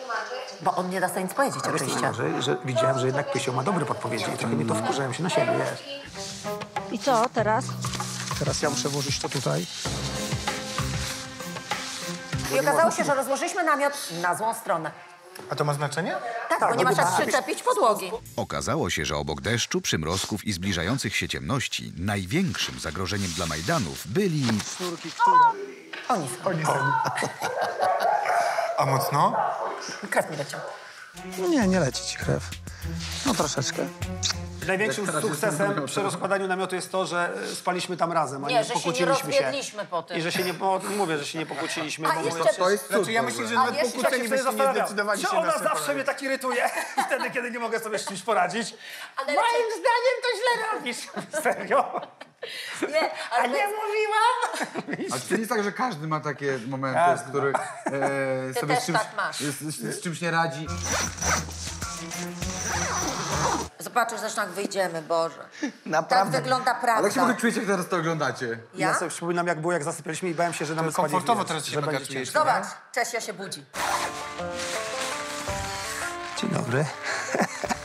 Bo on nie da sobie nic powiedzieć, Wiesz, co oczywiście. może, że widziałem, że jednak Pysio ma dobre podpowiedzi i trochę mnie to wkurzałem się na siebie, wiesz. I co teraz? Teraz ja muszę włożyć to tutaj. I okazało się, że rozłożyliśmy namiot na złą stronę. A to ma znaczenie? Tak, bo nie masz jak przyczepić podłogi. Okazało się, że obok deszczu, przymrozków i zbliżających się ciemności największym zagrożeniem dla Majdanów byli... Oni są. A mocno? Krew mi leciał. Nie leci ci krew. No troszeczkę. Największym sukcesem przy rozkładaniu namiotu jest to, że spaliśmy tam razem, a Nie, nie że się nie pokłóciliśmy się. rozwiedliśmy po tym. I że się nie, mówię, że się nie pokłóciliśmy. A bo jeszcze- mówię, To jest cud. Znaczy, ja myślę, że A nawet jeszcze pokłóceni tak się byście nie zastanawiam, zdecydowali że się ona na zawsze separację. mnie tak irytuje wtedy, kiedy nie mogę sobie z czymś poradzić. Ale Moim zdaniem to źle robisz. Serio? Nie, ale Nie mówiłam? A czy to nie jest tak, że każdy ma takie momenty, w których sobie też z czymś, tak masz. z czymś nie radzi? Zobaczysz zresztą, jak wyjdziemy, Boże. Naprawdę. Tak wygląda Ale jak się w ogóle prawda. czujecie, jak teraz to oglądacie? Ja? Ja sobie przypominam, jak było, jak zasypialiśmy i bałem się, że nam spadnie komfortowo widać, teraz się że mega będzie czujesz. ciężko. Zobacz, Czesia się budzi. Dzień dobry.